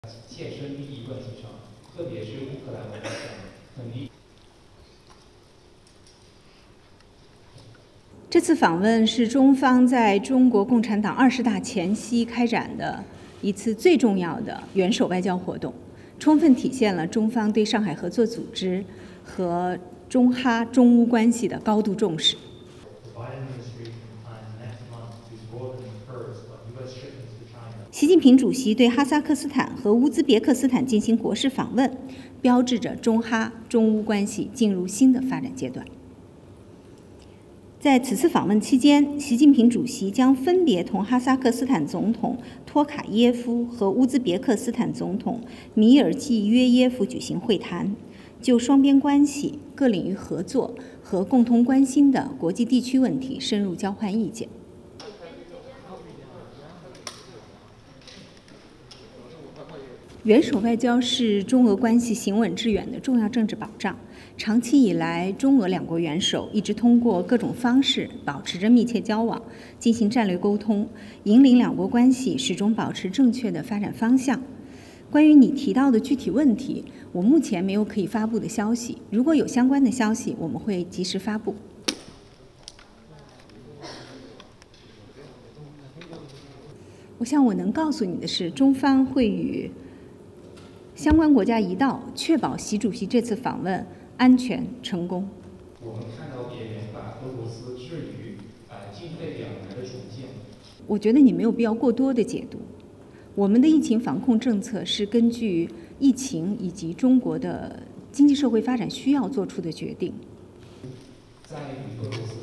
切身利益问题上，特别是乌克兰问题上，肯定。 这次访问是中方在中国共产党20大前夕开展的一次最重要的元首外交活动，充分体现了中方对上海合作组织和中哈、中乌关系的高度重视。习近平主席对哈萨克斯坦和乌兹别克斯坦进行国事访问，标志着中哈、中乌关系进入新的发展阶段。在此次访问期间，习近平主席将分别同哈萨克斯坦总统托卡耶夫和乌兹别克斯坦总统米尔季约耶夫举行会谈，就双边关系、各领域合作和共同关心的国际地区问题深入交换意见。元首外交是中俄关系行稳致远的重要政治保障。长期以来，中俄两国元首一直通过各种方式保持着密切交往，进行战略沟通，引领两国关系始终保持正确的发展方向。关于你提到的具体问题，我目前没有可以发布的消息。如果有相关的消息，我们会及时发布。我想我能告诉你的是，中方会与相关国家一道，确保习主席这次访问安全成功。 我们看到别人把俄罗斯置于进退两难的处境。 我觉得你没有必要过多的解读。我们的疫情防控政策是根据疫情以及中国的经济社会发展需要做出的决定。 在与俄罗斯